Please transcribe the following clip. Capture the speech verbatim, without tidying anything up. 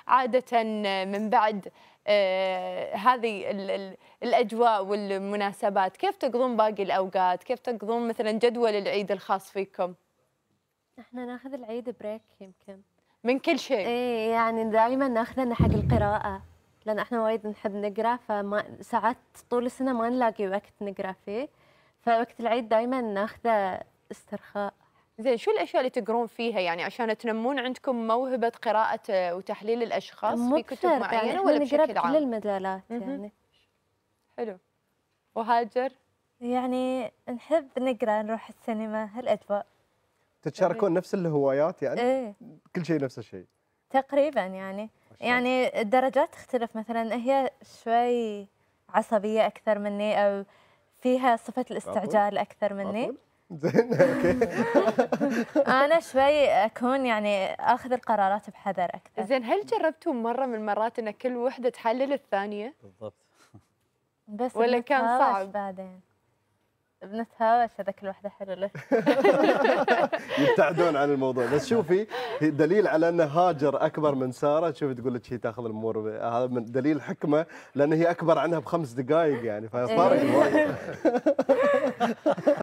عادة من بعد آه هذه ال ال الأجواء والمناسبات كيف تقضون باقي الأوقات؟ كيف تقضون مثلا جدول العيد الخاص فيكم؟ احنا ناخذ العيد بريك يمكن من كل شيء. ايه يعني دائما ناخذه حق القراءة، لأن احنا وايد نحب نقرا، فما ساعات طول السنة ما نلاقي وقت نقرا فيه، فوقت العيد دائما ناخذه استرخاء. زين، شو الأشياء اللي تقرون فيها يعني عشان تنمون عندكم موهبة قراءة وتحليل الأشخاص؟ مو في كتب بشرط معينة يعني، ولا احنا نقرا بشكل بكل عام؟ المجالات مهم. يعني. حلو. وهاجر؟ يعني نحب نقرا، نروح السينما، هالأجواء. تتشاركون نفس الهوايات يعني؟ ايه كل شيء نفس الشيء تقريبا يعني. يعني الدرجات تختلف، مثلا هي شوي عصبية أكثر مني، أو فيها صفة الاستعجال أكثر مني. زين اوكي. أنا شوي أكون يعني آخذ القرارات بحذر أكثر. زين، هل جربتوا مرة من المرات أن كل وحدة تحلل الثانية؟ بالضبط. بس ولا كان بنتهاوش صعب؟ بعدين بنتهاوش إذا كل واحدة حللت. يبتعدون عن الموضوع. بس شوفي، دليل على ان هاجر اكبر من ساره، شوفي تقول لك هي تاخذ الامور، هذا من دليل حكمه، لان هي اكبر عنها بخمس دقائق يعني، ففارق وايد.